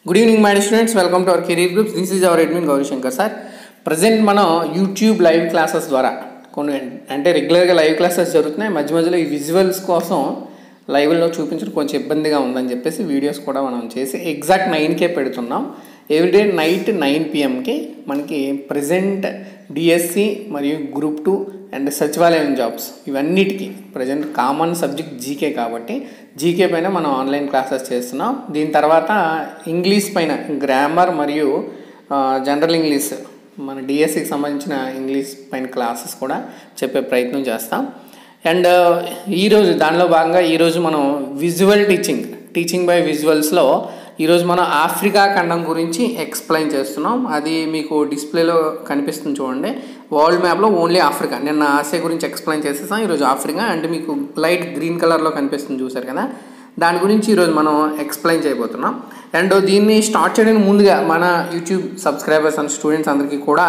Good evening, my students. Welcome to our career groups. This is our admin Gauri Shankar sir. Present మనం YouTube live classes ద్వారా కొన్ని అంటే రెగ్యులర్గా live classes జరుగుతున్నాయి. మధ్యలో ఈ విజువల్స్ కోసం లైవ్లో చూపించడం కొంచెం ఇబ్బందిగా ఉందని చెప్పేసి వీడియోస్ కూడా మనం చేసి ఎగ్జాక్ట్ 9కే పెడుతున్నాం. ఎవ్రీడే నైట్ 9 PMకి మనకి ప్రజెంట్ డిఎస్సి మరియు గ్రూప్ 2 అండ్ సచివాలయం జాబ్స్ ఇవన్నిటికీ ప్రజెంట్ కామన్ సబ్జెక్ట్ జీకే కాబట్టి జీకే పైన మనం ఆన్లైన్ క్లాసెస్ చేస్తున్నాం. దీని తర్వాత ఇంగ్లీష్ పైన గ్రామర్ మరియు జనరల్ ఇంగ్లీష్ మన డిఎస్సికి సంబంధించిన ఇంగ్లీష్ పైన క్లాసెస్ కూడా చెప్పే ప్రయత్నం చేస్తాం. అండ్ ఈరోజు దానిలో భాగంగా ఈరోజు మనం విజువల్ టీచింగ్ బై విజువల్స్లో ఈరోజు మనం ఆఫ్రికా ఖండం గురించి ఎక్స్ప్లెయిన్ చేస్తున్నాం. అది మీకు డిస్ప్లేలో కనిపిస్తుంది చూడండి. వరల్డ్ మ్యాప్లో ఓన్లీ ఆఫ్రికా. నిన్న ఆసియా గురించి ఎక్స్ప్లెయిన్ చేసేసాం. ఈరోజు ఆఫ్రికా అంటే మీకు లైట్ గ్రీన్ కలర్లో కనిపిస్తుంది చూసారు కదా, దాని గురించి ఈరోజు మనం ఎక్స్ప్లెయిన్ చేయబోతున్నాం. అండ్ దీన్ని స్టార్ట్ చేయడానికి ముందుగా మన యూట్యూబ్ సబ్స్క్రైబర్స్ అండ్ స్టూడెంట్స్ అందరికీ కూడా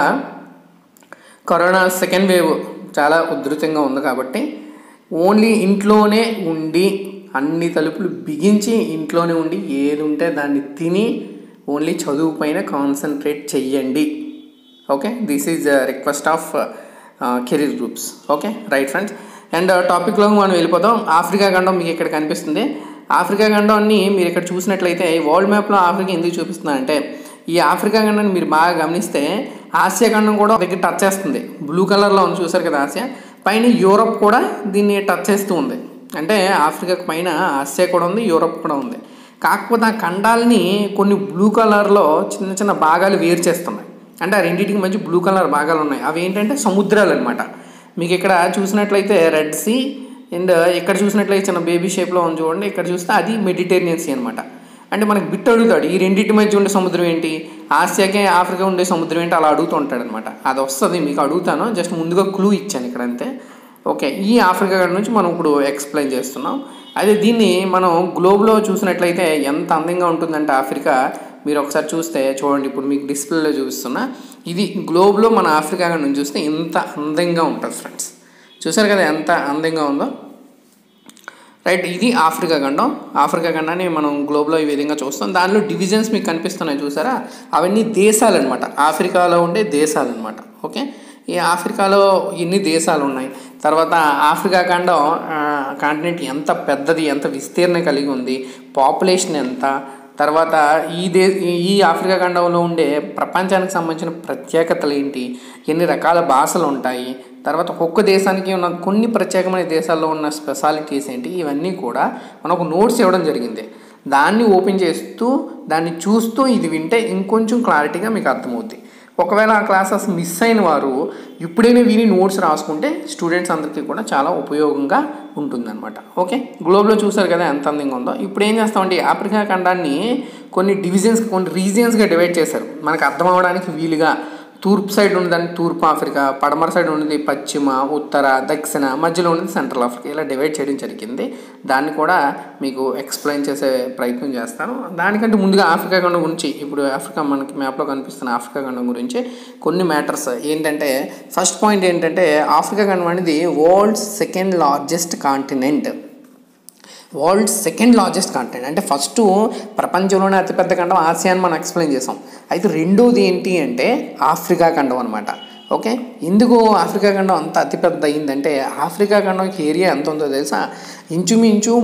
కరోనా సెకండ్ వేవ్ చాలా ఉధృతంగా ఉంది కాబట్టి ఓన్లీ ఇంట్లోనే ఉండి అన్ని తలుపులు బిగించి ఇంట్లోనే ఉండి ఏది ఉంటే దాన్ని తిని ఓన్లీ చదువు పైన కాన్సన్ట్రేట్ చెయ్యండి. Okay, this is request of career groups. Okay right friends. And టాపిక్లో మనం వెళ్ళిపోతాం. ఆఫ్రికా ఖండం మీకు ఇక్కడ కనిపిస్తుంది. ఆఫ్రికా ఖండాన్ని మీరు ఇక్కడ చూసినట్లయితే వరల్డ్ మ్యాప్లో ఆఫ్రికా ఎందుకు చూపిస్తున్నా అంటే ఈ ఆఫ్రికా ఖండాన్ని మీరు బాగా గమనిస్తే ఆసియా ఖండం కూడా దగ్గర టచ్ చేస్తుంది. బ్లూ కలర్లో ఉంది చూసారు కదా ఆసియా, పైన యూరప్ కూడా దీన్ని టచ్ చేస్తూ ఉంది. అంటే ఆఫ్రికా పైన ఆసియా కూడా ఉంది, యూరప్ కూడా ఉంది. కాకపోతే ఆ ఖండాలని కొన్ని బ్లూ కలర్లో చిన్న చిన్న భాగాలు వేరు చేస్తున్నాయి. అంటే ఆ రెండింటికి మంచి బ్లూ కలర్ భాగాలు ఉన్నాయి. అవి ఏంటంటే సముద్రాలు అనమాట. మీకు ఇక్కడ చూసినట్లయితే రెడ్ సీ అండ్ ఇక్కడ చూసినట్లయితే చిన్న బేబీ షేప్లో ఉంది చూడండి. ఇక్కడ చూస్తే అది మెడిటేరియన్ సీ అనమాట. అంటే మనకు బిట్ అడుగుతాడు ఈ రెండింటి మధ్య ఉండే సముద్రం ఏంటి, ఆసియాకే ఆఫ్రికా ఉండే సముద్రం ఏంటి, అలా అడుగుతూ ఉంటాడు అనమాట. అది వస్తుంది మీకు అడుగుతాను, జస్ట్ ముందుగా క్లూ ఇచ్చాను ఇక్కడ అంతే. ఓకే, ఈ ఆఫ్రికా ఖండం నుంచి మనం ఇప్పుడు ఎక్స్ప్లెయిన్ చేస్తున్నాం. అదే దీన్ని మనం గ్లోబ్లో చూసినట్లయితే ఎంత అందంగా ఉంటుందంటే ఆఫ్రికా మీరు ఒకసారి చూస్తే చూడండి. ఇప్పుడు మీకు డిస్ప్లేలో చూపిస్తున్నా. ఇది గ్లోబ్లో మన ఆఫ్రికా ఖండం చూస్తే ఎంత అందంగా ఉంటుంది ఫ్రెండ్స్. చూసారు కదా ఎంత అందంగా ఉందో. రైట్, ఇది ఆఫ్రికా ఖండం. ఆఫ్రికా ఖండాన్ని మనం గ్లోబ్లో ఈ విధంగా చూస్తాం. దానిలో డివిజన్స్ మీకు కనిపిస్తున్నాయి చూసారా, అవన్నీ దేశాలు అనమాట. ఆఫ్రికాలో ఉండే దేశాలు అనమాట. ఓకే, ఈ ఆఫ్రికాలో ఎన్ని దేశాలు ఉన్నాయి, తర్వాత ఆఫ్రికా ఖండం కాంటినెంట్ ఎంత పెద్దది, ఎంత విస్తీర్ణం కలిగి ఉంది, పాపులేషన్ ఎంత, తర్వాత ఈ ఆఫ్రికా ఖండంలో ఉండే ప్రపంచానికి సంబంధించిన ప్రత్యేకతలు ఏంటి, ఎన్ని రకాల భాషలు ఉంటాయి, తర్వాత ఒక్కొక్క దేశానికి ఉన్న కొన్ని ప్రత్యేకమైన దేశాల్లో ఉన్న స్పెషాలిటీస్ ఏంటి, ఇవన్నీ కూడా మనకు నోట్స్ ఇవ్వడం జరిగింది. దాన్ని ఓపెన్ చేస్తూ దాన్ని చూస్తూ ఇది వింటే ఇంకొంచెం క్లారిటీగా మీకు అర్థమవుతుంది. ఒకవేళ ఆ క్లాసెస్ మిస్ అయిన వారు ఇప్పుడైనా విని నోట్స్ రాసుకుంటే స్టూడెంట్స్ అందరికీ కూడా చాలా ఉపయోగంగా ఉంటుందన్నమాట. ఓకే, గ్లోబ్లో చూసారు కదా ఎంత అందంగా ఉందో. ఇప్పుడు ఏం చేస్తామంటే ఆఫ్రికా ఖండాన్ని కొన్ని డివిజన్స్, కొన్ని రీజియన్స్గా డివైడ్ చేశారు మనకు అర్థం అవ్వడానికి వీలుగా. తూర్పు సైడ్ ఉన్నదాన్ని తూర్పు ఆఫ్రికా, పడమర సైడ్ ఉన్నది పశ్చిమ, ఉత్తర, దక్షిణ, మధ్యలో ఉన్నది సెంట్రల్ ఆఫ్రికా, ఇలా డివైడ్ చేయడం జరిగింది. దాన్ని కూడా మీకు ఎక్స్ప్లెయిన్ చేసే ప్రయత్నం చేస్తాను. దానికంటే ముందుగా ఆఫ్రికా ఖండం గురించి, ఇప్పుడు ఆఫ్రికా మనకి మ్యాప్లో కనిపిస్తున్న ఆఫ్రికా ఖండం గురించి కొన్ని మ్యాటర్స్ ఏంటంటే, ఫస్ట్ పాయింట్ ఏంటంటే ఆఫ్రికా ఖండం అనేది వరల్డ్స్ సెకండ్ లార్జెస్ట్ కాంటినెంట్. అంటే ఫస్ట్ ప్రపంచంలోనే అతిపెద్ద ఖండం ఆసియా అని మనం ఎక్స్ప్లెయిన్ చేసాం. అయితే రెండోది ఏంటి అంటే ఆఫ్రికా ఖండం అనమాట. ఓకే, ఎందుకు ఆఫ్రికా ఖండం అంత అతిపెద్ద అయిందంటే ఆఫ్రికా ఖండంకి ఏరియా ఎంత ఉందో తెలుసా, ఇంచుమించు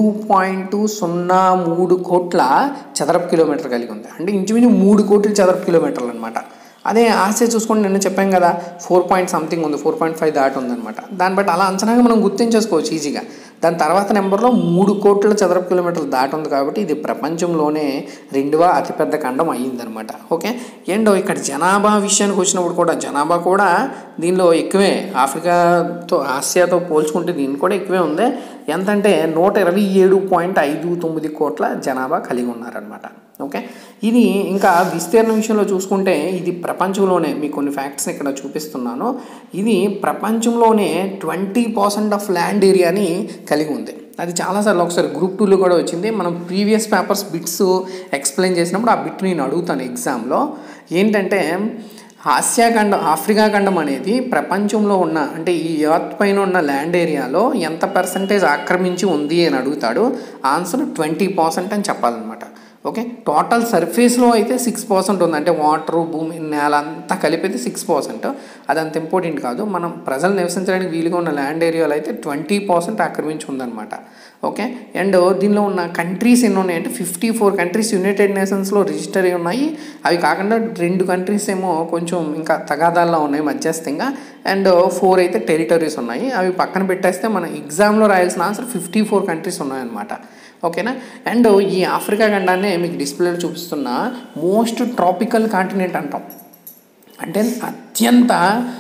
3.03 కోట్ల చదరపు కిలోమీటర్ కలిగి ఉంది. అంటే ఇంచుమించు 3 కోట్ల చదరపు కిలోమీటర్లు అనమాట. అదే ఆసియా చూసుకోండి, నిన్న చెప్పాం కదా 4.something ఉంది, 4.5 దాటి ఉందన్నమాట. దాన్ని బట్టి అలా అంచనాగా మనం గుర్తించేసుకోవచ్చు ఈజీగా. దాని తర్వాత నెంబర్లో 3 కోట్ల చదరపు కిలోమీటర్లు దాటి ఉంది కాబట్టి ఇది ప్రపంచంలోనే 2వ అతిపెద్ద ఖండం అయ్యిందనమాట. ఓకే, అండ్ ఇక్కడ జనాభా విషయానికి వచ్చినప్పుడు కూడా జనాభా కూడా దీనిలో ఎక్కువే. ఆసియాతో పోల్చుకుంటే దీన్ని కూడా ఎక్కువే ఉంది. ఎంతంటే 127.59 కోట్ల జనాభా కలిగి ఉన్నారనమాట. ఓకే, ఇది ఇంకా విస్తీర్ణ విషయంలో చూసుకుంటే ఇది ప్రపంచంలోనే మీకు కొన్ని ఫ్యాక్ట్స్ ఇక్కడ చూపిస్తున్నాను. ఇది ప్రపంచంలోనే 20% ఆఫ్ ల్యాండ్ ఏరియాని కలిగి ఉంది. అది చాలాసార్లు ఒకసారి గ్రూప్ 2లో కూడా వచ్చింది. మనం ప్రీవియస్ పేపర్స్ బిట్స్ ఎక్స్ప్లెయిన్ చేసినప్పుడు ఆ బిట్ నేను అడుగుతాను ఎగ్జామ్లో. ఏంటంటే ఆఫ్రికా ఖండం అనేది ప్రపంచంలో ఉన్న అంటే ఈ ఎర్త్ పైన ఉన్న ల్యాండ్ ఏరియాలో ఎంత పర్సంటేజ్ ఆక్రమించి ఉంది అని అడుగుతాడు. ఆన్సర్ 20% అని చెప్పాలన్నమాట. ఓకే, టోటల్ సర్ఫేస్లో అయితే 6% ఉంది, అంటే వాటరు, భూమి, నేల అంతా కలిపితే 6%. అది అంత ఇంపార్టెంట్ కాదు. మనం ప్రజలు నివసించడానికి వీలుగా ఉన్న ల్యాండ్ ఏరియాలో అయితే 20% ఆక్రమించి ఉందన్నమాట. ఓకే, అండ్ దీనిలో ఉన్న కంట్రీస్ ఎన్ని ఉన్నాయంటే 54 కంట్రీస్ యునైటెడ్ నేషన్స్లో రిజిస్టర్ అయి ఉన్నాయి. అవి కాకుండా 2 కంట్రీస్ ఏమో కొంచెం ఇంకా తగాదాల్లో ఉన్నాయి మధ్యస్థంగా, అండ్ 4 అయితే టెరిటరీస్ ఉన్నాయి. అవి పక్కన పెట్టేస్తే మన ఎగ్జామ్లో రాయాల్సిన ఆన్సర్ 54 కంట్రీస్ ఉన్నాయన్నమాట. ఓకేనా, అండ్ ఈ ఆఫ్రికా ఖండాన్ని మీకు డిస్ప్లేలో చూపిస్తున్న మోస్ట్ ట్రాపికల్ కాంటినెంట్ అంటాం. అంటే అత్యంత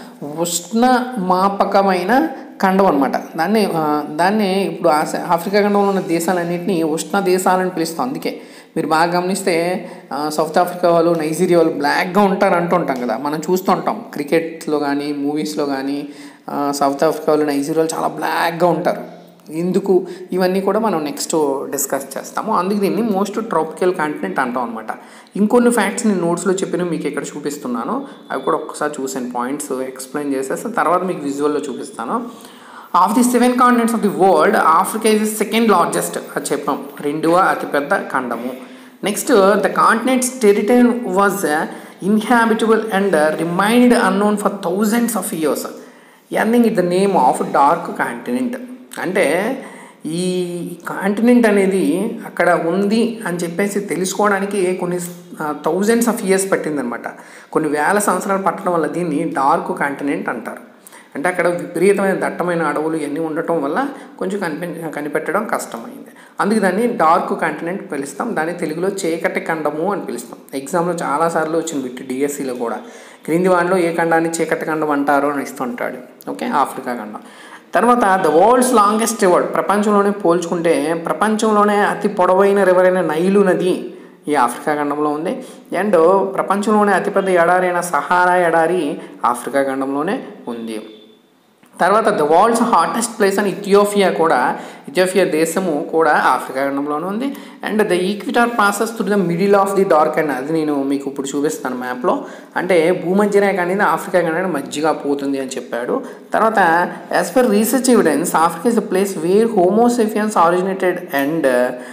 ఉష్ణమాపకమైన ఖండం అనమాట. దాన్ని ఇప్పుడు ఆఫ్రికా ఖండంలో ఉన్న దేశాలన్నింటినీ ఉష్ణ దేశాలని పిలుస్తాం. అందుకే మీరు బాగా గమనిస్తే సౌత్ ఆఫ్రికా వాళ్ళు, నైజీరియా వాళ్ళు బ్లాక్గా ఉంటారు అంటుంటాం కదా, మనం చూస్తుంటాం క్రికెట్లో కానీ మూవీస్లో కానీ. సౌత్ ఆఫ్రికా వాళ్ళు, నైజీరియా వాళ్ళు చాలా బ్లాక్గా ఉంటారు. ఎందుకు, ఇవన్నీ కూడా మనం నెక్స్ట్ డిస్కస్ చేస్తాము. అందుకే దీన్ని మోస్ట్ ట్రాపికల్ కాంటినెంట్ అంటాం అనమాట. ఇంకొన్ని ఫ్యాక్ట్స్ నేను నోట్స్లో చెప్పిన మీకు ఇక్కడ చూపిస్తున్నాను. అవి కూడా ఒక్కసారి చూసాను, పాయింట్స్ ఎక్స్ప్లెయిన్ చేసేస్తే తర్వాత మీకు విజువల్లో చూపిస్తాను. Of the 7 continents of the world, Africa is second largest, అది చెప్పాం, 2వ అతిపెద్ద ఖండము. Next, the continents territory was inhabitable and remained unknown for thousands of years, ending it the name of dark continent. అంటే ఈ కాంటినెంట్ అనేది అక్కడ ఉంది అని చెప్పేసి తెలుసుకోవడానికి కొన్ని థౌజండ్స్ ఆఫ్ ఇయర్స్ పట్టిందనమాట. కొన్ని వేల సంవత్సరాలు పట్టడం వల్ల దీన్ని డార్క్ కాంటినెంట్ అంటారు. అంటే అక్కడ విపరీతమైన దట్టమైన అడవులు ఇవన్నీ ఉండటం వల్ల కొంచెం కనిపెట్టడం కష్టమైంది. అందుకే దాన్ని డార్క్ కాంటినెంట్ పిలుస్తాం. దాన్ని తెలుగులో చీకటి ఖండము అని పిలుస్తాం. ఎగ్జామ్లో చాలాసార్లు వచ్చింది బిట్, డిఎస్సిలో కూడా. క్రింది వాటిలో ఏ ఖండాన్ని చీకటి ఖండం అంటారు అని ఇస్తుంటాడు. ఓకే, ఆఫ్రికా ఖండం. తర్వాత ద వరల్డ్స్ లాంగెస్ట్ రివర్, ప్రపంచంలోనే పోల్చుకుంటే ప్రపంచంలోనే అతి పొడవైన రివర్ అయిన నైలు నది ఈ ఆఫ్రికా ఖండంలో ఉంది. అండ్ ప్రపంచంలోనే అతిపెద్ద ఎడారి అయిన సహారా ఎడారి ఆఫ్రికా ఖండంలోనే ఉంది. తర్వాత ద వరల్డ్స్ హాటెస్ట్ ప్లేస్ అని ఇథియోపియా దేశము కూడా ఆఫ్రికా ఖండంలోనే ఉంది. And the equator passes through the middle of the dark and, అది నేను మీకు ఇప్పుడు చూపిస్తాను మ్యాప్లో. అంటే భూమధ్య రేఖ అనేది ఆఫ్రికా ఖండానికి మధ్యగా పోతుంది అని చెప్పాడు. తర్వాత as per research evidence, Africa is the place where homo sapiens originated and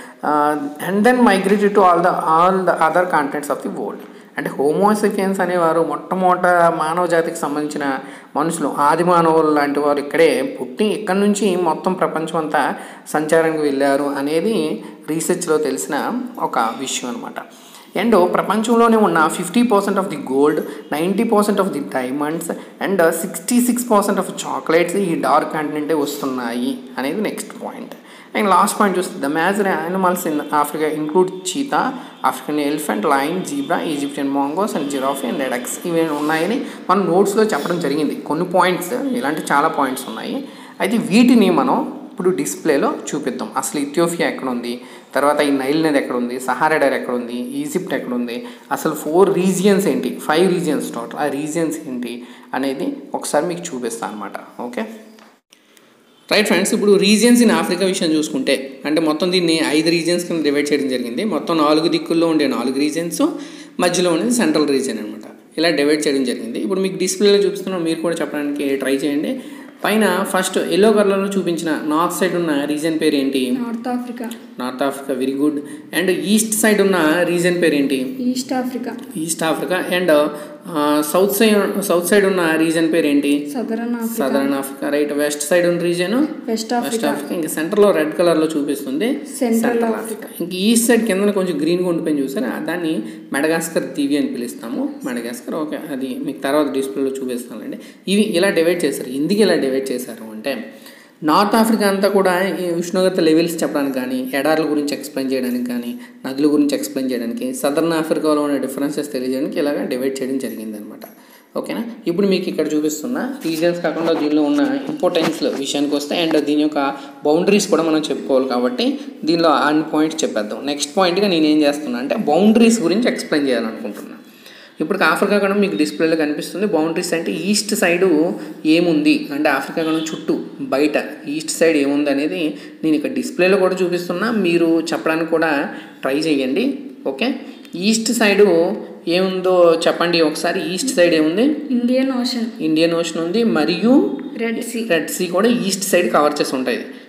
then migrated to all the other continents of the world. అంటే హోమోసేపియన్స్ అనేవారు మొట్టమొదట మానవ జాతికి సంబంధించిన మనుషులు, ఆది మానవులు లాంటి వారు ఇక్కడే పుట్టి ఇక్కడి నుంచి మొత్తం ప్రపంచం అంతా సంచారానికి వెళ్ళారు అనేది రీసెర్చ్లో తెలిసిన ఒక విషయం అనమాట. అండ్ ప్రపంచంలోనే ఉన్న 50% of the gold, 90% of the diamonds and 66% of chocolates ఈ డార్క్ కాంటినెంటే వస్తున్నాయి అనేది next point. And last point చూస్తే the major animals in Africa include cheetah, African elephant, lion, zebra, Egyptian mongoose and giraffe and addax. ఇవి ఉన్నాయని మనం నోట్స్లో చెప్పడం జరిగింది. కొన్ని పాయింట్స్, ఇలాంటి చాలా పాయింట్స్ ఉన్నాయి. అయితే వీటిని మనం ఇప్పుడు డిస్ప్లేలో చూపిద్దాం. అసలు ఇథియోపియా ఎక్కడ ఉంది, తర్వాత ఈ నైల్ నది ఎక్కడ ఉంది, సహారా డైర్ ఎక్కడ ఉంది, ఈజిప్ట్ ఎక్కడ ఉంది, అసలు 4 రీజియన్స్ ఏంటి, 5 రీజియన్స్ టోటల్, ఆ రీజియన్స్ ఏంటి అనేది ఒకసారి మీకు చూపిస్తాను అనమాట. ఓకే రైట్ ఫ్రెండ్స్, ఇప్పుడు రీజియన్స్ ఇన్ ఆఫ్రికా విషయం చూసుకుంటే, అంటే మొత్తం దీన్ని 5 రీజియన్స్ కింద డివైడ్ చేయడం జరిగింది. మొత్తం 4 దిక్కుల్లో ఉండే 4 రీజియన్స్, మధ్యలో ఉండేది సెంట్రల్ రీజియన్ అనమాట. ఇలా డివైడ్ చేయడం జరిగింది. ఇప్పుడు మీకు డిస్ప్లేలో చూపిస్తున్నాను, మీరు కూడా చెప్పడానికి ట్రై చేయండి. పైన ఫస్ట్ ఎల్లో కలర్లో చూపించిన నార్త్ సైడ్ ఉన్న రీజియన్ పేరు ఏంటి? North Africa, very good. And east side ఉన్న రీజియన్ పేరు ఏంటి? East Africa. And south side ఉన్న రీజియన్ పేరు ఏంటి? Southern Africa, right. West side ఉన్న రీజియన్ వెస్ట్ ఆఫ్రికా. ఇంకా సెంటర్లో రెడ్ కలర్లో చూపిస్తుంది సెంట్రల్ ఆఫ్రికా. ఇంక ఈస్ట్ సైడ్ కింద కొంచెం గ్రీన్గా ఉండిపోయింది చూసారా, దాన్ని మెడగాస్కర్ దీవి అని పిలుస్తాము. మెడగాస్కర్, ఓకే, అది మీకు తర్వాత డిస్ప్లేలో చూపిస్తానండి. ఇవి ఇలా డివైడ్ చేశారు. ఎందుకు ఇలా డివైడ్ చేశారు అంటే, నార్త్ ఆఫ్రికా అంతా కూడా ఈ ఉష్ణోగ్రత లెవెల్స్ చెప్పడానికి కానీ, ఎడార్ల గురించి ఎక్స్ప్లెయిన్ చేయడానికి కానీ, నదుల గురించి ఎక్స్ప్లెయిన్ చేయడానికి, సదర్న్ ఆఫ్రికాలో ఉన్న డిఫరెన్సెస్ తెలియజేయడానికి ఇలాగ డివైడ్ చేయడం జరిగిందనమాట. ఓకేనా, ఇప్పుడు మీకు ఇక్కడ చూపిస్తున్న రీజన్స్ కాకుండా దీనిలో ఉన్న ఇంపార్టెన్స్ విషయానికి వస్తే, అండ్ దీని యొక్క బౌండరీస్ కూడా మనం చెప్పుకోవాలి కాబట్టి దీనిలో అన్ని పాయింట్స్ చెప్పేద్దాం. నెక్స్ట్ పాయింట్గా నేను ఏం చేస్తున్నా అంటే బౌండరీస్ గురించి ఎక్స్ప్లెయిన్ చేయాలనుకుంటున్నాను. ఇప్పుడు ఆఫ్రికా ఖండం మీకు డిస్ప్లేలో కనిపిస్తుంది. బౌండరీస్ అంటే ఈస్ట్ సైడు ఏముంది అంటే ఆఫ్రికా ఖండం చుట్టూ బయట ఈస్ట్ సైడ్ ఏముంది అనేది నేను ఇక్కడ డిస్ప్లేలో కూడా చూపిస్తున్నా, మీరు చెప్పడానికి కూడా ట్రై చేయండి. ఓకే, ఈస్ట్ సైడు ఏముందో చెప్పండి ఒకసారి. ఈస్ట్ సైడ్ ఏముంది? ఇండియన్ ఓషన్ ఉంది, మరియు రెడ్ సీ కూడా ఈస్ట్ సైడ్ కవర్ చేసి ఉంటాయి.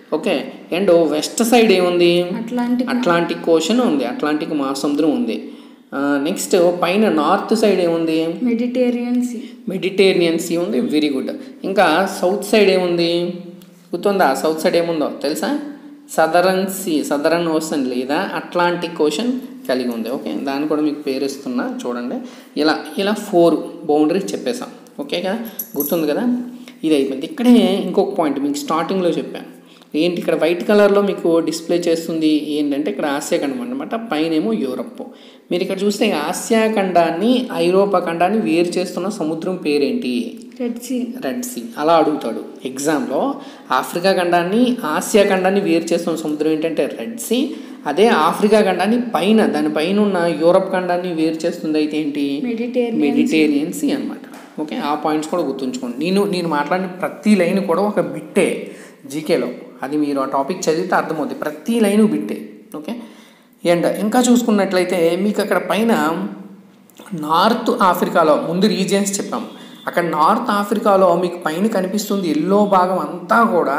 ఓకే. అండ్ వెస్ట్ సైడ్ ఏముంది, అట్లాంటిక్ ఓషన్ ఉంది, అట్లాంటిక్ మహాసముద్రం ఉంది. నెక్స్ట్ పైన నార్త్ సైడ్ ఏముంది, మెడిటేరియన్ సీ ఉంది. Very good. ఇంకా సౌత్ సైడ్ ఏముంది గుర్తుందా, సౌత్ సైడ్ ఏముందో తెలుసా, సదరన్ ఓషన్ లేదా అట్లాంటిక్ ఓషన్ కలిగి ఉంది. ఓకే, దాన్ని కూడా మీకు పేరు ఇస్తున్నా చూడండి. ఇలా 4 బౌండరీస్ చెప్పేసాం. ఓకే కదా, గుర్తుంది కదా. ఇది అయిపోయింది. ఇక్కడే ఇంకొక పాయింట్ మీకు స్టార్టింగ్లో చెప్పాను. ఏంటి ఇక్కడ వైట్ కలర్లో మీకు డిస్ప్లే చేస్తుంది ఏంటంటే ఇక్కడ ఆసియా ఖండం అనమాట, పైనేమో యూరప్. మీరు ఇక్కడ చూస్తే ఆసియా ఖండాన్ని ఐరోపా ఖండాన్ని వేరు చేస్తున్న సముద్రం పేరేంటి, రెడ్ సీ. అలా అడుగుతాడు ఎగ్జామ్లో. ఆఫ్రికా ఖండాన్ని ఆసియా ఖండాన్ని వేరు చేస్తున్న సముద్రం ఏంటంటే రెడ్ సీ. అదే ఆఫ్రికా ఖండాన్ని దానిపైన ఉన్న యూరప్ ఖండాన్ని వేరు చేస్తుంది అయితే ఏంటి, మెడిటేరియన్ సీ అనమాట. ఓకే, ఆ పాయింట్స్ కూడా గుర్తుంచుకోండి. నేను మాట్లాడిన ప్రతి లైన్ కూడా ఒక బిట్టే జీకేలో, అది మీరు ఆ టాపిక్ చదివితే అర్థమవుతుంది. ప్రతి లైను బిట్టే. ఓకే, అండ్ ఇంకా చూసుకున్నట్లయితే మీకు అక్కడ పైన నార్త్ ఆఫ్రికాలో ముందు రీజియన్స్ చెప్పాము. అక్కడ నార్త్ ఆఫ్రికాలో మీకు పైన కనిపిస్తుంది ఎల్లో భాగం అంతా కూడా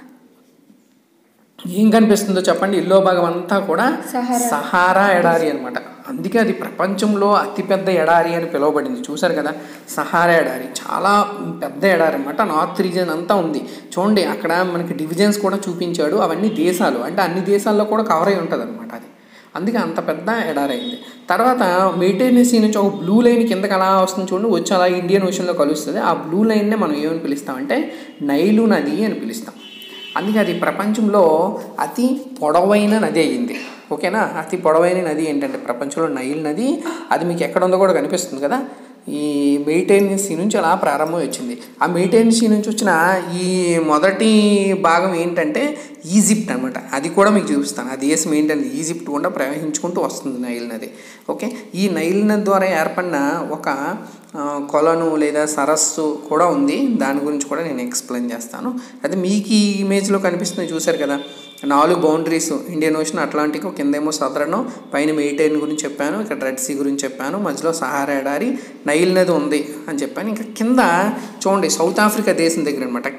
ఏం కనిపిస్తుందో చెప్పండి, ఎల్లో భాగం అంతా కూడా సహారా ఎడారి అనమాట. అందుకే అది ప్రపంచంలో అతిపెద్ద ఎడారి అని పిలువబడింది. చూసారు కదా, సహారా ఎడారి చాలా పెద్ద ఎడారి అనమాట. నార్త్ రీజియన్ అంతా ఉంది చూడండి. అక్కడ మనకి డివిజన్స్ కూడా చూపించాడు, అవన్నీ దేశాలు, అంటే అన్ని దేశాల్లో కూడా కవర్ అయి ఉంటుంది అనమాట అది. అందుకే అంత పెద్ద ఎడారి అయింది. తర్వాత మెడిటేరియన్ సీ నుంచి ఒక బ్లూ లైన్ కిందకి అలా వస్తుంది చూడండి, వచ్చి అలా ఇండియన్ ఓషన్లో కలుస్తుంది. ఆ బ్లూ లైన్నే మనం ఏమని పిలుస్తామంటే నైలు నది అని పిలుస్తాం. అందుకే అది ప్రపంచంలో అతి పొడవైన నది అయ్యింది. ఓకేనా, అతి పొడవైన నది ఏంటంటే ప్రపంచంలో నైల్ నది. అది మీకు ఎక్కడ ఉందో కూడా కనిపిస్తుంది కదా, ఈ మెడిటేరియన్ సీ నుంచి అలా ప్రారంభం వచ్చింది. ఆ మెడిటేరియన్ సీ నుంచి వచ్చిన ఈ మొదటి భాగం ఏంటంటే ఈజిప్ట్ అనమాట. అది కూడా మీకు చూపిస్తాను. ఆ దేశం ఏంటంటే ఈజిప్ట్ కూడా ప్రవహించుకుంటూ వస్తుంది నైల్ నది. ఓకే, ఈ నైల్ నది ద్వారా ఏర్పడిన ఒక కొలను లేదా సరస్సు కూడా ఉంది. దాని గురించి కూడా నేను ఎక్స్ప్లెయిన్ చేస్తాను. అయితే మీకు ఈ ఇమేజ్లో కనిపిస్తుంది చూసారు కదా, 4 బౌండరీస్, ఇండియన్ ఓషన్, అట్లాంటిక్, కిందేమో సదరన్, పైన మెడిటేరియన్ గురించి చెప్పాను, ఇక్కడ రెడ్ సీ గురించి చెప్పాను, మధ్యలో సహారా ఎడారి, నైల్ నది ఉంది అని చెప్పాను. ఇంకా కింద చూడండి సౌత్ ఆఫ్రికా దేశం దగ్గర అనమాట,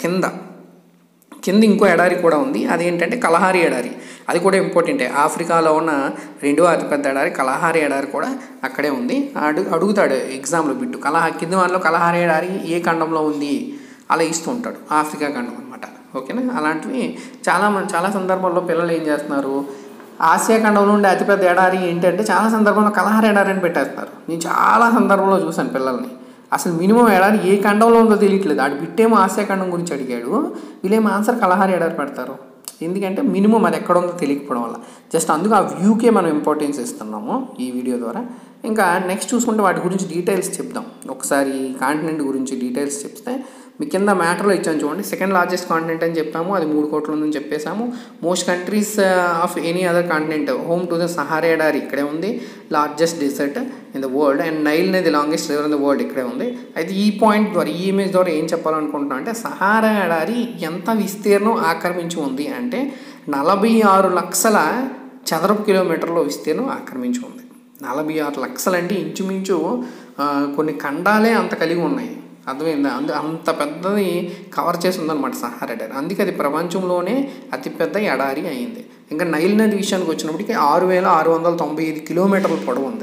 కింద ఇంకో ఎడారి కూడా ఉంది. అదేంటంటే కలహారి ఎడారి. అది కూడా ఇంపార్టెంటే. ఆఫ్రికాలో ఉన్న 2వ అతిపెద్ద ఎడారి కలహారి ఎడారి కూడా అక్కడే ఉంది. అడుగుతాడు ఎగ్జామ్లో బిట్టు, కింద వాళ్ళలో కలహారి ఎడారి ఏ ఖండంలో ఉంది అలా ఇస్తూ ఉంటాడు, ఆఫ్రికా ఖండం అనమాట. ఓకేనా, అలాంటివి చాలా సందర్భాల్లో పిల్లలు ఏం చేస్తున్నారు, ఆసియా ఖండంలో ఉండే అతిపెద్ద ఎడారి ఏంటంటే చాలా సందర్భంలో కలహారి ఎడారి అని పెట్టేస్తారు. నేను చాలా సందర్భంలో చూశాను పిల్లల్ని, అసలు మినిమం ఎడారి ఏ ఖండంలో ఉందో తెలియట్లేదు. ఆడు బిట్టేమో ఆసియా ఖండం గురించి అడిగాడు, వీళ్ళేమో ఆన్సర్ కలహారి ఎడారి పెడతారు. ఎందుకంటే మినిమం అది ఎక్కడ ఉందో తెలియకపోవడం వల్ల. జస్ట్ అందుకు ఆ వ్యూకే మనం ఇంపార్టెన్స్ ఇస్తున్నాము ఈ వీడియో ద్వారా. ఇంకా నెక్స్ట్ చూసుకుంటే వాటి గురించి డీటెయిల్స్ చెప్దాం. ఒకసారి కాంటినెంట్ గురించి డీటెయిల్స్ చెప్తే మీ కింద మ్యాటర్లో ఇచ్చాను చూడండి. సెకండ్ లార్జెస్ట్ కాంటినెంట్ అని చెప్పాము, అది 3 కోట్ల ఉందని చెప్పేసాము. Most countries of any other continent home to the Sahara ఎడారి ఇక్కడే ఉంది. Largest desert in the world and Nile అనేది longest river in the world ఇక్కడే ఉంది. అయితే ఈ పాయింట్ ద్వారా, ఈ ఇమేజ్ ద్వారా ఏం చెప్పాలనుకుంటున్నాం అంటే సహారా ఎడారి ఎంత విస్తీర్ణం ఆక్రమించి ఉంది అంటే 46 లక్షల చదరపు కిలోమీటర్ల విస్తీర్ణం ఆక్రమించి ఉంది. 46 లక్షలు అంటే ఇంచుమించు కొన్ని ఖండాలే అంత కలిగి ఉన్నాయి. అర్థమైందా, అంత పెద్దది కవర్ చేసి ఉందన్నమాట సహారా ఎడారి. అందుకే అది ప్రపంచంలోనే అతిపెద్ద ఎడారి అయింది. ఇంకా నైల్ నది విషయానికి వచ్చినప్పటికీ 6695 కిలోమీటర్ల పొడవు ఉంది.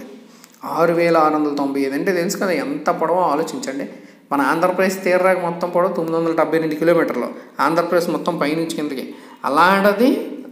6695 అంటే తెలుసు కదా ఎంత పొడవో ఆలోచించండి. మన ఆంధ్రప్రదేశ్ తీర్రాక మొత్తం పొడవు 972 కిలోమీటర్లు, ఆంధ్రప్రదేశ్ మొత్తం పైనుంచి కిందకి. అలాంటిది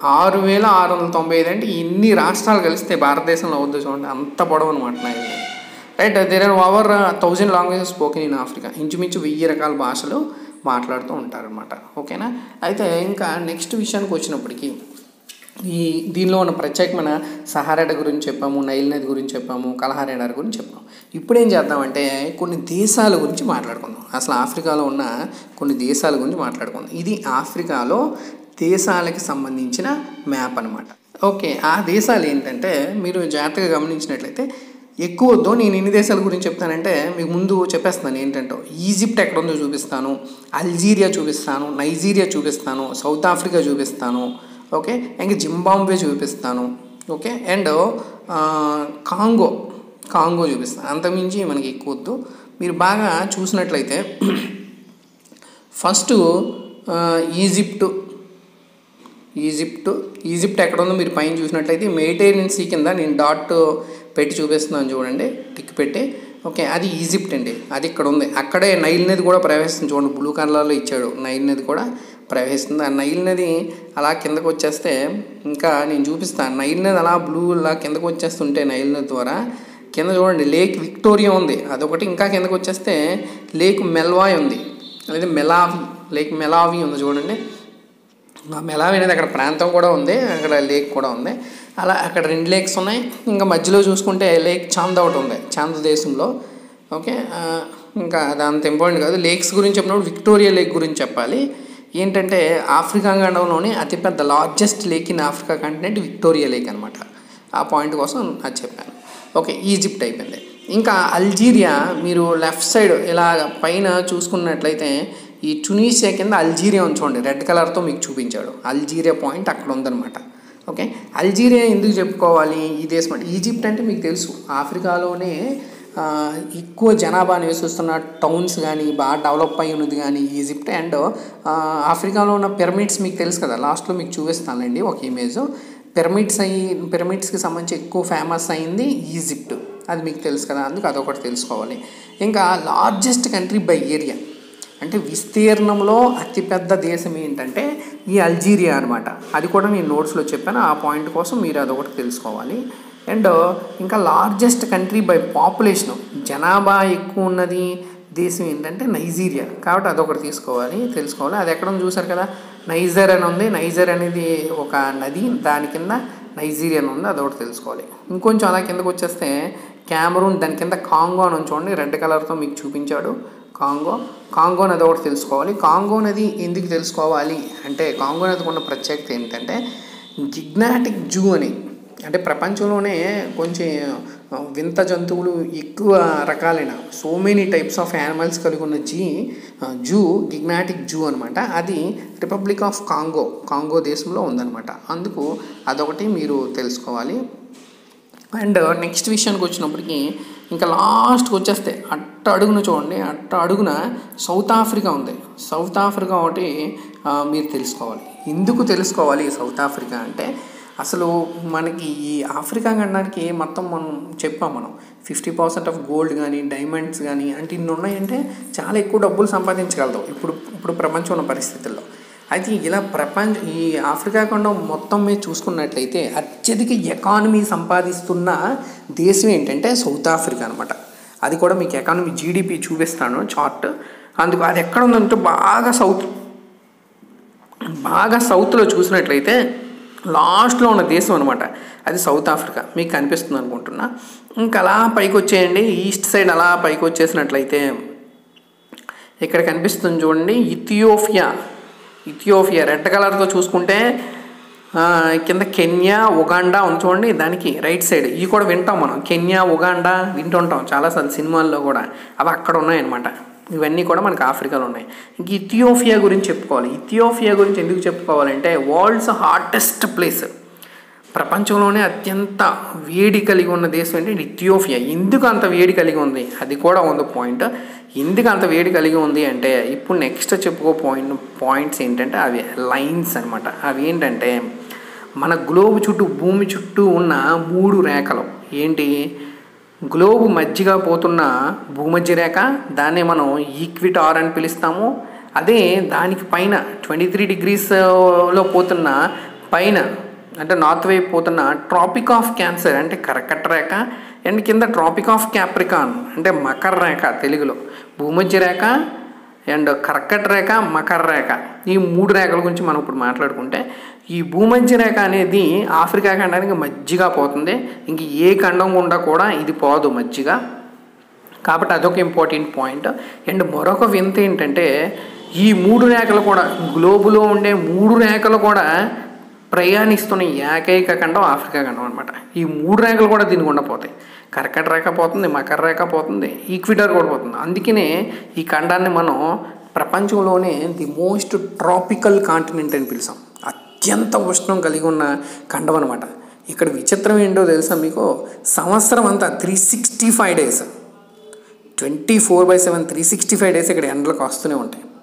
6695 అంటే ఇన్ని రాష్ట్రాలు కలిస్తే భారతదేశంలో అవుద్దు చూడండి, అంత పొడవు అనమాట నైల్ నది. Right, there are over 1000 languages spoken in Africa. ఇంచుమించు 1000 రకాల భాషలు మాట్లాడుతూ ఉంటారనమాట. ఓకేనా, అయితే ఇంకా నెక్స్ట్ విషయానికి వచ్చినప్పటికీ దీనిలో ఉన్న ప్రత్యేకమైన సహారా ఎడారి గురించి చెప్పాము, నైల్ నది గురించి చెప్పాము, కలహారి ఎడారి గురించి చెప్పాము. ఇప్పుడు ఏం చేద్దామంటే కొన్ని దేశాల గురించి మాట్లాడుకుందాం. అసలు ఆఫ్రికాలో ఉన్న కొన్ని దేశాల గురించి మాట్లాడుకుందాం. ఇది ఆఫ్రికాలో దేశాలకి సంబంధించిన మ్యాప్ అనమాట. ఓకే, ఆ దేశాలు ఏంటంటే మీరు జాగ్రత్తగా గమనించినట్లయితే ఎక్కువ వద్దు, నేను ఎన్ని దేశాల గురించి చెప్తానంటే మీకు ముందు చెప్పేస్తాను ఏంటంటే ఈజిప్ట్ ఎక్కడ ఉందో చూపిస్తాను, అల్జీరియా చూపిస్తాను, నైజీరియా చూపిస్తాను, సౌత్ ఆఫ్రికా చూపిస్తాను, ఓకే, ఇంకా జింబాబ్వే చూపిస్తాను, ఓకే, అండ్ కాంగో చూపిస్తాను. అంతకుమించి మనకి ఎక్కువ వద్దు. మీరు బాగా చూసినట్లయితే ఫస్ట్ ఈజిప్టు, ఈజిప్ట్ ఎక్కడ ఉందో మీరు పైన చూసినట్లయితే మెడిటరేనియన్ సీ కింద నేను డాట్ పెట్టి చూపిస్తున్నాను చూడండి, టిక్ పెట్టి. ఓకే, అది ఈజిప్ట్ అండి, అది ఇక్కడ ఉంది. అక్కడే నైల్ నది కూడా ప్రవహిస్తుంది చూడండి, బ్లూ కలర్లో ఇచ్చాడు, నైల్ నది కూడా ప్రవహిస్తుంది. ఆ నైల్ నది అలా కిందకు వచ్చేస్తే, ఇంకా నేను చూపిస్తాను, నైల్ నది అలా బ్లూ అలా కిందకు వచ్చేస్తుంటే నైల్ నది ద్వారా కింద చూడండి లేక్ విక్టోరియా ఉంది, అదొకటి. ఇంకా కిందకు వచ్చేస్తే లేక్ మెల్వాయ్ ఉంది, లేదా లేక్ మెలావి ఉంది చూడండి. మెలావి అనేది అక్కడ ప్రాంతం కూడా ఉంది, అక్కడ లేక్ కూడా ఉంది. అలా అక్కడ 2 లేక్స్ ఉన్నాయి. ఇంకా మధ్యలో చూసుకుంటే లేక్ చాంద్ ఒకటి ఉంది, చాంద్ దేశంలో. ఓకే, ఇంకా అది అంత ఇంపార్టెంట్ కాదు. లేక్స్ గురించి చెప్పినప్పుడు విక్టోరియా లేక్ గురించి చెప్పాలి. ఏంటంటే ఆఫ్రికా ఖండంలోని అతిపెద్ద largest lake in Africa continent Victoria lake అనమాట. ఆ పాయింట్ కోసం అది చెప్పాను. ఓకే, ఈజిప్ట్ అయిపోయింది. ఇంకా అల్జీరియా, మీరు లెఫ్ట్ సైడ్ ఇలా పైన చూసుకున్నట్లయితే ఈ టునీషియా కింద అల్జీరియా ఉంచుకోండి, రెడ్ కలర్తో మీకు చూపించాడు. అల్జీరియా పాయింట్ అక్కడ ఉందన్నమాట. ఓకే, అల్జీరియా ఎందుకు చెప్పుకోవాలి ఈ దేశం అంటే, ఈజిప్ట్ అంటే మీకు తెలుసు ఆఫ్రికాలోనే ఎక్కువ జనాభా నివసిస్తున్న టౌన్స్ కానీ బాగా డెవలప్ అయి ఉన్నది కానీ ఈజిప్ట్. అండ్ ఆఫ్రికాలో ఉన్న పిరమిడ్స్ మీకు తెలుసు కదా, లాస్ట్లో మీకు చూపిస్తానండి ఒక ఇమేజ్. పిరమిడ్స్కి సంబంధించి ఎక్కువ ఫేమస్ అయింది ఈజిప్ట్, అది మీకు తెలుసు కదా, అందుకు అదొకటి తెలుసుకోవాలి. ఇంకా లార్జెస్ట్ కంట్రీ బై ఏరియా అంటే విస్తీర్ణంలో అతిపెద్ద దేశం ఏంటంటే ఈ అల్జీరియా అనమాట. అది కూడా నేను నోట్స్లో చెప్పాను, ఆ పాయింట్ కోసం మీరు అదొకటి తెలుసుకోవాలి. అండ్ ఇంకా లార్జెస్ట్ కంట్రీ బై పాపులేషన్, జనాభా ఎక్కువ ఉన్నది దేశం ఏంటంటే నైజీరియా, కాబట్టి అదొకటి తెలుసుకోవాలి. అది ఎక్కడ చూసారు కదా, నైజర్ అని ఉంది. నైజర్ అనేది ఒక నది, దాని కింద నైజీరియా అని ఉంది, అదొకటి తెలుసుకోవాలి. ఇంకొంచెం అలా కిందకు వచ్చేస్తే క్యామరూన్, దాని కింద కాంగో అని చూడండి, రెడ్ కలర్తో మీకు చూపించాడు. కాంగో నది ఒకటి తెలుసుకోవాలి. కాంగో నది ఎందుకు తెలుసుకోవాలి అంటే, కాంగో నదికి ఉన్న ప్రత్యేకత ఏంటంటే గిగ్నాటిక్ జూ అని, అంటే ప్రపంచంలోనే కొంచెం వింత జంతువులు ఎక్కువ రకాలైన so many types of animals కలిగి ఉన్న జూ గిగ్నాటిక్ జూ అనమాట. అది రిపబ్లిక్ ఆఫ్ కాంగో దేశంలో ఉందన్నమాట. అందుకు అదొకటి మీరు తెలుసుకోవాలి. అండ్ నెక్స్ట్ విషయానికి వచ్చినప్పటికీ ఇంకా లాస్ట్కి వచ్చేస్తే అట్ట అడుగున చూడండి, అట్ట అడుగున సౌత్ ఆఫ్రికా ఉంది. సౌత్ ఆఫ్రికా ఒకటి మీరు తెలుసుకోవాలి. ఎందుకు తెలుసుకోవాలి సౌత్ ఆఫ్రికా అంటే, అసలు మనకి ఈ ఆఫ్రికా ఖండానికి మొత్తం మనం 50% ఆఫ్ గోల్డ్ కానీ డైమండ్స్ కానీ అంటే ఇన్ని ఉన్నాయంటే చాలా ఎక్కువ డబ్బులు సంపాదించగలదు ఇప్పుడు ప్రపంచం ఉన్న పరిస్థితుల్లో. అయితే ఇలా ఈ ఆఫ్రికా ఖండం మొత్తం మీద చూసుకున్నట్లయితే అత్యధిక ఎకానమీ సంపాదిస్తున్న దేశం ఏంటంటే సౌత్ ఆఫ్రికా అనమాట. అది కూడా మీకు ఎకానమీ జీడిపి చూపిస్తాను చార్ట్. అందుకు అది ఎక్కడ ఉందంటే బాగా సౌత్లో చూసినట్లయితే లాస్ట్లో ఉన్న దేశం అనమాట, అది సౌత్ ఆఫ్రికా. మీకు కనిపిస్తుంది అనుకుంటున్నా. ఇంకా అలా పైకి వచ్చేయండి, ఈస్ట్ సైడ్ అలా పైకి వచ్చేసినట్లయితే ఇక్కడ కనిపిస్తుంది చూడండి, ఇథియోపియా రెడ్ కలర్తో చూసుకుంటే కింద కెన్యా ఉగాండా ఉంది చూడండి, దానికి రైట్ సైడ్. ఇవి కూడా వింటాం మనం, కెన్యా ఉగాండా వింటుంటాం చాలాసార్లు సినిమాల్లో కూడా, అవి అక్కడ ఉన్నాయన్నమాట. ఇవన్నీ కూడా మనకు ఆఫ్రికాలో ఉన్నాయి. ఇంక ఇథియోపియా గురించి చెప్పుకోవాలి. ఇథియోపియా గురించి ఎందుకు చెప్పుకోవాలంటే వరల్డ్స్ హాటెస్ట్ ప్లేస్, ప్రపంచంలోనే అత్యంత వేడి కలిగి ఉన్న దేశం ఏంటంటే ఇథియోపియా. ఎందుకు అంత వేడి కలిగి ఉంది అది కూడా ఉంది పాయింట్. ఎందుకు అంత వేడి కలిగి ఉంది అంటే ఇప్పుడు నెక్స్ట్ పాయింట్స్ ఏంటంటే అవి లైన్స్ అనమాట. అవి ఏంటంటే మన గ్లోబ్ చుట్టూ భూమి చుట్టూ ఉన్న 3 రేఖలు ఏంటి, గ్లోబ్ మధ్యగా పోతున్న భూమధ్య రేఖ, దాన్నే మనం ఈక్విటార్ అని పిలుస్తాము. అదే దానికి పైన 23 degreesలో పోతున్న పైన అంటే నార్త్ వైపు పోతున్న ట్రాపిక్ ఆఫ్ క్యాన్సర్ అంటే కర్కట రేఖ, అండ్ కింద ట్రాపిక్ ఆఫ్ క్యాప్రికాన్ అంటే మకర రేఖ తెలుగులో. భూమధ్య రేఖ అండ్ కర్కట రేఖ, మకర రేఖ, ఈ 3 రేఖల గురించి మనం ఇప్పుడు మాట్లాడుకుంటే, ఈ భూమధ్య రేఖ అనేది ఆఫ్రికా ఖండానికి మధ్యగా పోతుంది. ఇంక ఏ ఖండం గుండా కూడా ఇది పోదు మధ్యగా, కాబట్టి అదొక ఇంపార్టెంట్ పాయింట్. అండ్ మరొక వింత ఏంటంటే ఈ 3 రేఖలు కూడా గ్లోబులో ఉండే 3 రేఖలు కూడా ప్రయాణిస్తున్న ఏకైక ఖండం ఆఫ్రికా ఖండం అనమాట. ఈ 3 రేఖలు కూడా దీని గుండా పోతాయి. కర్కట రేఖ పోతుంది, మకర రేఖ పోతుంది, ఈక్విటార్ కూడా పోతుంది. అందుకనే ఈ ఖండాన్ని మనం ప్రపంచంలోనే ది మోస్ట్ ట్రాపికల్ కాంటినెంట్ అని పిలిచాం. అత్యంత ఉష్ణం కలిగి ఉన్న ఖండం అనమాట. ఇక్కడ విచిత్రం ఏంటో తెలుసా మీకు, సంవత్సరం అంతా 365 days 24/7 365 days ఇక్కడ ఎండలకు వస్తూనే ఉంటాయి.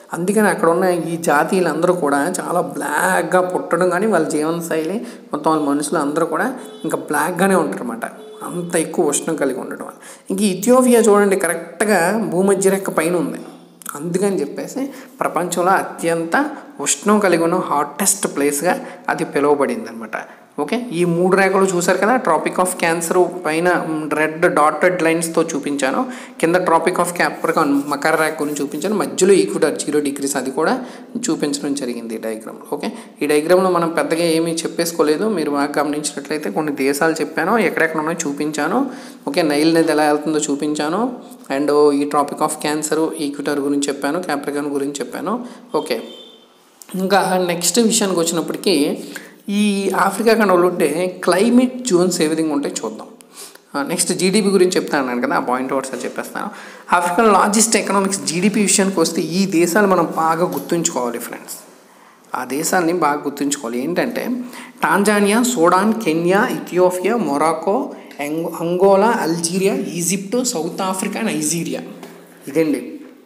అందుకని అక్కడ ఉన్న ఈ జాతీయులందరూ కూడా చాలా బ్లాక్గా పుట్టడం, కానీ వాళ్ళ జీవన శైలి మొత్తం వాళ్ళ మనుషులు అందరూ కూడా ఇంకా బ్లాక్గానే ఉంటారు అన్నమాట. అంత ఎక్కువ ఉష్ణం కలిగి ఉండడం వల్ల. ఇంక ఇథియోపియా చూడండి, కరెక్ట్గా భూమధ్య రేఖ పైన ఉంది. అందుకని చెప్పేసి ప్రపంచంలో అత్యంత ఉష్ణం కలిగి ఉన్న హాటెస్ట్ ప్లేస్గా అది పిలువబడింది అనమాట. ఓకే, ఈ 3 రేఖలు చూసారు కదా, ట్రాపిక్ ఆఫ్ క్యాన్సర్ పైన రెడ్ డాటెడ్ లైన్స్తో చూపించాను, కింద ట్రాపిక్ ఆఫ్ క్యాప్రికాన్ మకర రేఖ గురించి చూపించాను, మధ్యలో ఈక్వెటర్ 0 degrees అది కూడా చూపించడం జరిగింది ఈ డయాగ్రామ్లో. ఓకే, ఈ డయాగ్రామ్లో మనం పెద్దగా ఏమీ చెప్పేసుకోలేదు, మీరు బాగా గమనించినట్లయితే కొన్ని దేశాలు చెప్పాను, ఎక్కడెక్కడ ఉన్నాయో చూపించాను. ఓకే, నైల్ నది ఎలా వెళ్తుందో చూపించాను, అండ్ ఈ ట్రాపిక్ ఆఫ్ క్యాన్సర్, ఈక్వెటర్ గురించి చెప్పాను, క్యాప్రికాన్ గురించి చెప్పాను. ఓకే, ఇంకా నెక్స్ట్ విషయానికి వచ్చినప్పటికీ ఈ ఆఫ్రికా ఖండంలో ఉంటే క్లైమేట్ జోన్స్ ఏ విధంగా ఉంటాయి చూద్దాం. నెక్స్ట్ జీడిపి గురించి చెప్తాను కదా, ఆ పాయింట్ ఒకసారి చెప్పేస్తాను. ఆఫ్రికన్ లార్జెస్ట్ ఎకనామిక్స్ జీడిపి విషయానికి వస్తే ఈ దేశాలు మనం బాగా గుర్తుంచుకోవాలి ఫ్రెండ్స్. ఆ దేశాలని బాగా గుర్తుంచుకోవాలి. ఏంటంటే Tanzania, Sudan, Kenya, Ethiopia, Morocco, Angola, Algeria, Egypt, South Africa, Nigeria. ఇదండి.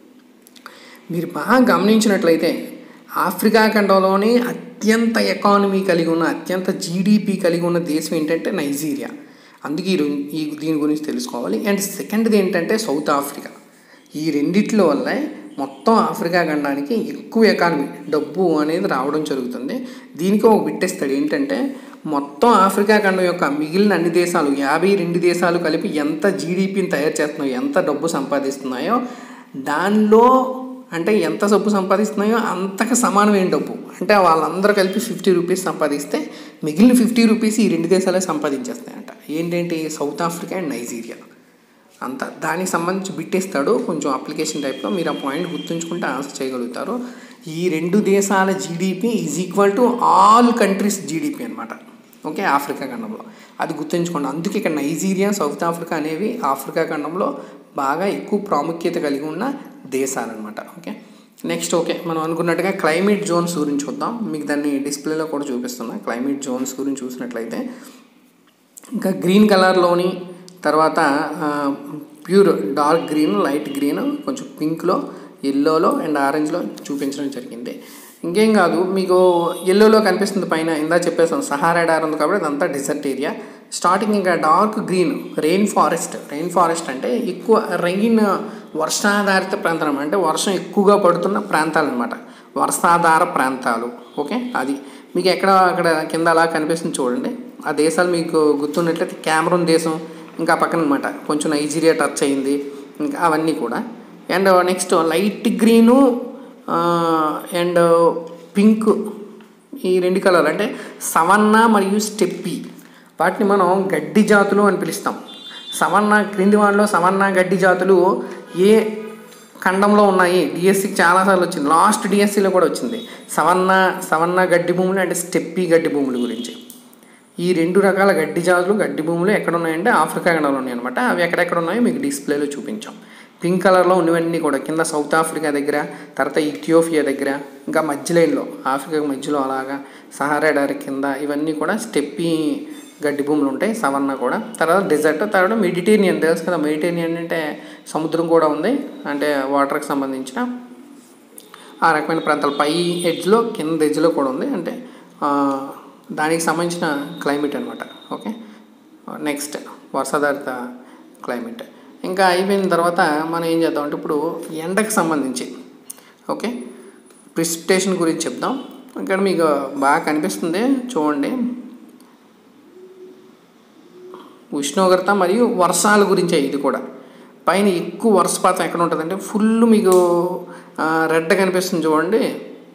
మీరు బాగా గమనించినట్లయితే ఆఫ్రికా ఖండంలోని అత్యంత ఎకానమీ కలిగి ఉన్న, అత్యంత జీడిపి కలిగి ఉన్న దేశం ఏంటంటే నైజీరియా. అందుకే దీని గురించి తెలుసుకోవాలి. అండ్ సెకండ్ది ఏంటంటే సౌత్ ఆఫ్రికా. ఈ రెండిట్లో వల్లే మొత్తం ఆఫ్రికా ఖండానికి ఎక్కువ ఎకానమీ, డబ్బు అనేది రావడం జరుగుతుంది. దీనికి ఒక బిట్టేస్తాడు ఏంటంటే మొత్తం ఆఫ్రికా ఖండం యొక్క మిగిలిన అన్ని దేశాలు 52 దేశాలు కలిపి ఎంత జీడిపిని తయారు చేస్తున్నాయో, ఎంత డబ్బు సంపాదిస్తున్నాయో, దానిలో అంటే ఎంత డబ్బు సంపాదిస్తున్నాయో అంతకు సమానమైన డబ్బు, అంటే వాళ్ళందరూ కలిపి 50 రూపీస్ సంపాదిస్తే మిగిలిన 50 రూపీస్ ఈ 2 దేశాలే సంపాదించేస్తాయంట. ఏంటంటే సౌత్ ఆఫ్రికా అండ్ నైజీరియా. అంత దానికి సంబంధించి బిట్టేస్తాడు కొంచెం అప్లికేషన్ టైప్లో. మీరు ఆ పాయింట్ గుర్తుంచుకుంటే ఆన్సర్ చేయగలుగుతారు. ఈ 2 దేశాల GDP is equal to all countries GDP అనమాట. ఓకే, ఆఫ్రికా ఖండంలో అది గుర్తుంచుకోండి. అందుకే ఇక్కడ నైజీరియా, సౌత్ ఆఫ్రికా అనేవి ఆఫ్రికా ఖండంలో బాగా ఎక్కువ ప్రాముఖ్యత కలిగి ఉన్న దేశాలన్నమాట. ఓకే, నెక్స్ట్ ఓకే, మనం అనుకున్నట్టుగా క్లైమేట్ జోన్స్ గురించి చూద్దాం. మీకు దాన్ని డిస్ప్లేలో కూడా చూపిస్తున్నా. క్లైమేట్ జోన్స్ గురించి చూసినట్లయితే ఇంకా గ్రీన్ కలర్లోని, తర్వాత pure dark green, light green, కొంచెం పింక్లో, ఎల్లోలో అండ్ ఆరెంజ్లో చూపించడం జరిగింది. ఇంకేం కాదు, మీకు ఎల్లోలో కనిపిస్తుంది పైన, ఇందా చెప్పేసాను సహారా ఎడారి ఉంది కాబట్టి అదంతా డెజర్ట్ ఏరియా. స్టార్టింగ్ ఇంకా డార్క్ గ్రీన్ రెయిన్ ఫారెస్ట్ అంటే ఎక్కువ వర్షాధారిత ప్రాంతం, అంటే వర్షం ఎక్కువగా పడుతున్న ప్రాంతాలు అనమాట, వర్షాధార ప్రాంతాలు. ఓకే, అది మీకు అక్కడ కింద అలా కనిపిస్తుంది చూడండి. ఆ దేశాలు మీకు గుర్తున్నట్లయితే క్యామరూన్ దేశం, ఇంకా పక్కన అనమాట కొంచెం నైజీరియా టచ్ అయింది, ఇంకా అవన్నీ కూడా. And next light green and pink, ఈ 2 కలర్లు అంటే సవన్నా మరియు స్టెప్పీ. వాటిని మనం గడ్డి జాతులు అని పిలుస్తాం. సవన్నా క్రింది వాటిలో సవన్నా గడ్డి జాతులు ఏ ఖండంలో ఉన్నాయి? డిఎస్సికి చాలాసార్లు వచ్చింది, లాస్ట్ డిఎస్సిలో కూడా వచ్చింది. సవన్నా గడ్డి భూములు అంటే స్టెప్పీ గడ్డి భూముల గురించి. ఈ 2 రకాల గడ్డి జాతులు, గడ్డి భూములు ఎక్కడ ఉన్నాయంటే ఆఫ్రికా ఖండంలో ఉన్నాయి అనమాట. అవి ఎక్కడెక్కడ ఉన్నాయో మీకు డిస్ప్లేలో చూపించాం. పింక్ కలర్లో ఉన్నవన్నీ కూడా కింద సౌత్ ఆఫ్రికా దగ్గర, తర్వాత ఇథియోపియా దగ్గర, ఇంకా మధ్య లైన్లో ఆఫ్రికా మధ్యలో అలాగా సహారా ఎడారి కింద, ఇవన్నీ కూడా స్టెప్పీ గడ్డి భూములు ఉంటాయి. సవన్నా కూడా, తర్వాత డెజర్ట్, తర్వాత మెడిటేరియన్. తెలుసు కదా మెడిటేరియన్ అంటే సముద్రం కూడా ఉంది, అంటే వాటర్కి సంబంధించిన ఆ రకమైన ప్రాంతాలు. పై ఎడ్జ్లో కింద ఎడ్జ్లో కూడా ఉంది, అంటే దానికి సంబంధించిన క్లైమేట్ అనమాట. ఓకే, నెక్స్ట్ వర్షాధారిత క్లైమేట్. ఇంకా అయిపోయిన తర్వాత మనం ఏం చేద్దామంటే ఇప్పుడు ఎండకు సంబంధించి ఓకే ప్రిసిపిటేషన్ గురించి చెప్దాం. ఇక్కడ మీకు బాగా కనిపిస్తుంది చూడండి, ఉష్ణోగ్రత మరియు వర్షాల గురించే. ఇది కూడా పైన ఎక్కువ వర్షపాతం ఎక్కడ ఉంటుందంటే ఫుల్ మీకు రెడ్ కనిపిస్తుంది చూడండి,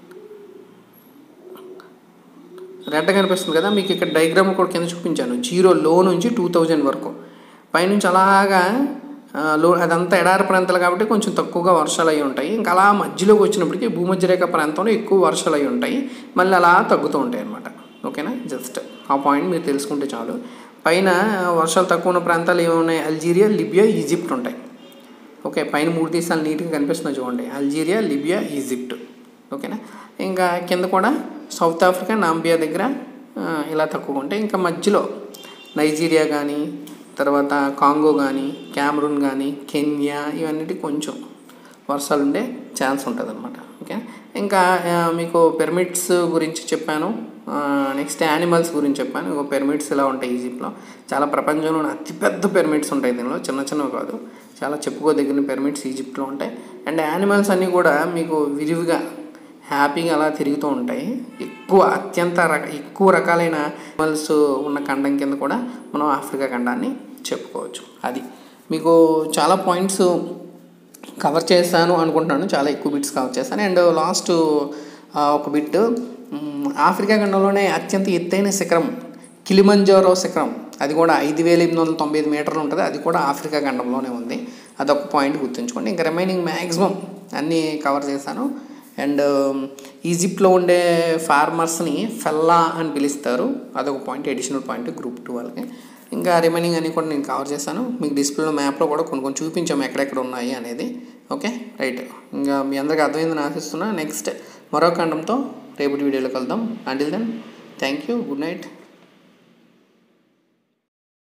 రెడ్ కనిపిస్తుంది కదా మీకు. ఇక్కడ డయాగ్రామ్ కూడా కింద చూపించాను. 0 నుంచి 2000 వరకు పైనుంచి అలాగా అదంతా ఎడారి ప్రాంతాలు కాబట్టి కొంచెం తక్కువగా వర్షాలు అయి ఉంటాయి. ఇంకా అలా మధ్యలోకి వచ్చినప్పటికీ భూమధ్యరేఖ ప్రాంతంలో ఎక్కువ వర్షాలు అయి ఉంటాయి, మళ్ళీ అలా తగ్గుతూ ఉంటాయి అన్నమాట. ఓకేనా, జస్ట్ ఆ పాయింట్ మీరు తెలుసుకుంటే చాలు. పైన వర్షాలు తక్కువ ఉన్న ప్రాంతాలు ఏమున్నాయి? అల్జీరియా, లిబియా, ఈజిప్ట్ ఉంటాయి. ఓకే, పైన 3 దేశాలు నీట్గా కనిపిస్తున్నాయి చూడండి, అల్జీరియా, లిబియా, ఈజిప్ట్. ఓకేనా, ఇంకా కింద కూడా సౌత్ ఆఫ్రికా, నాంబియా దగ్గర ఇలా తక్కువ ఉంటాయి. ఇంకా మధ్యలో నైజీరియా కానీ, తర్వాత కాంగో కానీ, క్యామరూన్ కానీ, కెన్యా, ఇవన్నిటి కొంచెం వర్షాలు ఉండే ఛాన్స్ ఉంటుంది అనమాట. ఓకే. ఇంకా మీకు పిరమిడ్స్ గురించి చెప్పాను. నెక్స్ట్ యానిమల్స్ గురించి చెప్పాను. ఇంకో పిరమిడ్స్ ఇలా ఉంటాయి ఈజిప్ట్లో. చాలా ప్రపంచంలోనే అతిపెద్ద పిరమిడ్స్ ఉంటాయి దీనిలో, చిన్న చిన్నవి కాదు. చాలా చెప్పుకోదగిన పిరమిడ్స్ ఈజిప్ట్లో ఉంటాయి. అండ్ యానిమల్స్ అన్నీ కూడా మీకు విరివిగా హ్యాపీగా అలా తిరుగుతూ ఉంటాయి. ఎక్కువ రకాలైన యానిమల్స్ ఉన్న ఖండం కింద కూడా మనం ఆఫ్రికా ఖండాన్ని చెప్పుకోవచ్చు. అది మీకు చాలా పాయింట్స్ కవర్ చేశాను అనుకుంటున్నాను. చాలా ఎక్కువ బిట్స్ కవర్ చేశాను. అండ్ లాస్ట్ ఒక బిట్, ఆఫ్రికా ఖండంలోనే అత్యంత ఎత్తైన శిఖరం కిలిమంజారో శిఖరం, అది కూడా 5895 మీటర్లు ఉంటుంది. అది కూడా ఆఫ్రికా ఖండంలోనే ఉంది. అదొక పాయింట్ గుర్తుంచుకోండి. ఇంకా రిమైనింగ్ మ్యాక్సిమం అన్నీ కవర్ చేశాను. అండ్ ఈజిప్ట్లో ఉండే ఫార్మర్స్ని ఫెల్లా అని పిలుస్తారు. అదొక పాయింట్, అడిషనల్ పాయింట్ గ్రూప్ 2 వాళ్ళకి. ఇంకా రిమైనింగ్ అన్నీ కూడా నేను కవర్ చేశాను. మీకు డిస్ప్లేలో మ్యాప్లో కూడా కొన్ని చూపించాము ఎక్కడెక్కడ ఉన్నాయి అనేది. Okay, right. ఇంకా మీ అందరికీ అర్థమైందని ఆశిస్తున్నా. నెక్స్ట్ మరో ఖండంతో రేపటి వీడియోలో కలుద్దాం. Until then thank you, good night.